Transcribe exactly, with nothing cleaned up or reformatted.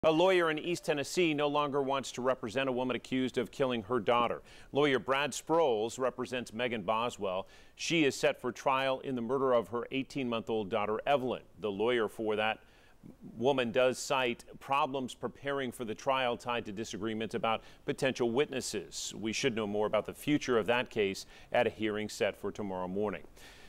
A lawyer in East Tennessee no longer wants to represent a woman accused of killing her daughter. Lawyer Brad Sproles represents Evelyn Boswell. She is set for trial in the murder of her eighteen-month-old daughter, Evelyn. The lawyer for that woman does cite problems preparing for the trial tied to disagreements about potential witnesses. We should know more about the future of that case at a hearing set for tomorrow morning.